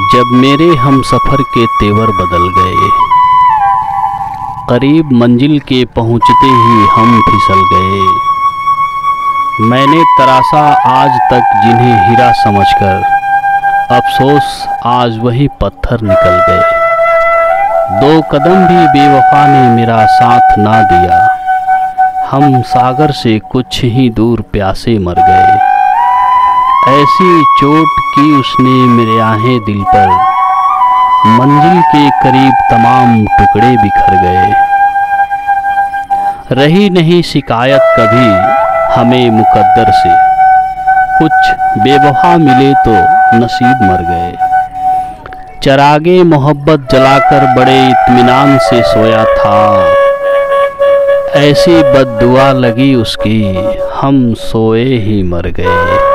जब मेरे हम सफ़र के तेवर बदल गए, करीब मंजिल के पहुँचते ही हम फिसल गए। मैंने तराशा आज तक जिन्हें हीरा समझकर, अफसोस आज वही पत्थर निकल गए। 2 कदम भी बेवफा ने मेरा साथ ना दिया, हम सागर से कुछ ही दूर प्यासे मर गए। ऐसी चोट की उसने मेरे आहें दिल पर, मंजिल के करीब तमाम टुकड़े बिखर गए। रही नहीं शिकायत कभी हमें मुकद्दर से, कुछ बेवफा मिले तो नसीब मर गए। चरागे मोहब्बत जलाकर बड़े इत्मीनान से सोया था, ऐसी बद्दुआ लगी उसकी हम सोए ही मर गए।